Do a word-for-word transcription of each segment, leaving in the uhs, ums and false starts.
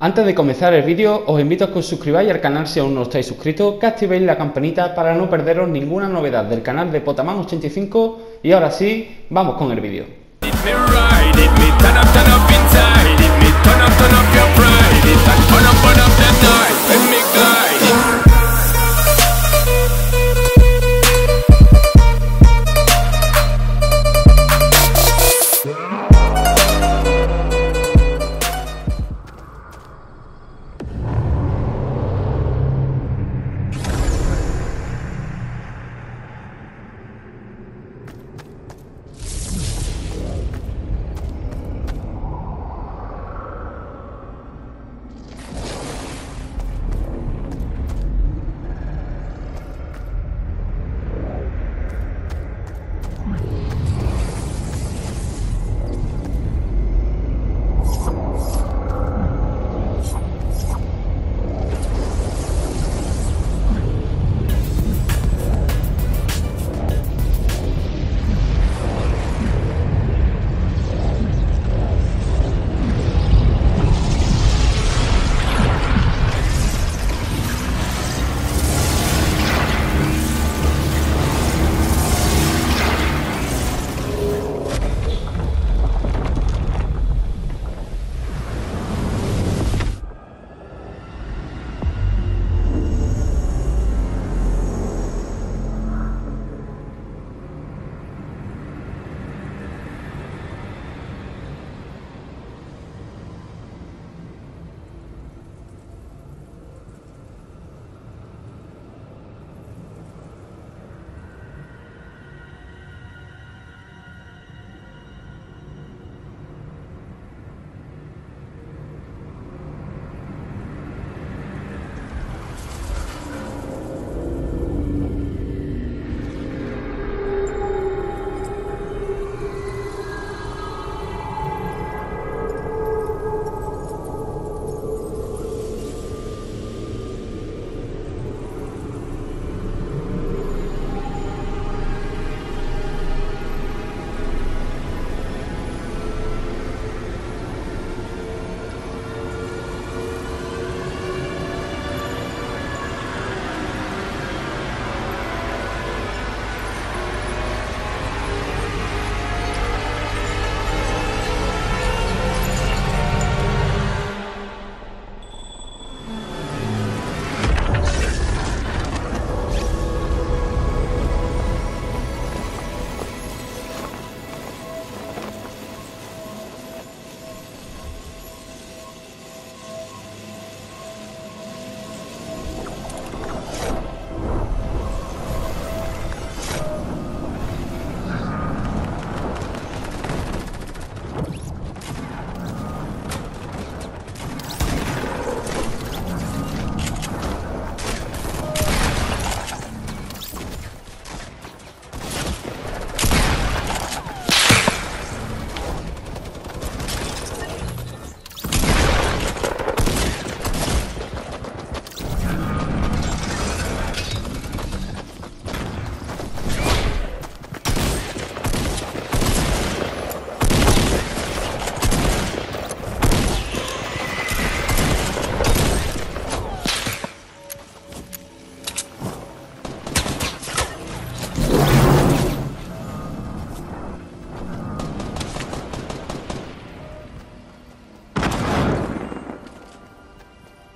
Antes de comenzar el vídeo, os invito a que os suscribáis al canal si aún no estáis suscritos, que activéis la campanita para no perderos ninguna novedad del canal de Potaman ochenta y cinco. Y ahora sí, vamos con el vídeo.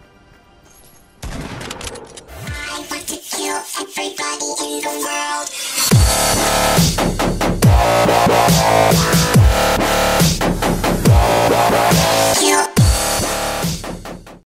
Everybody in the world.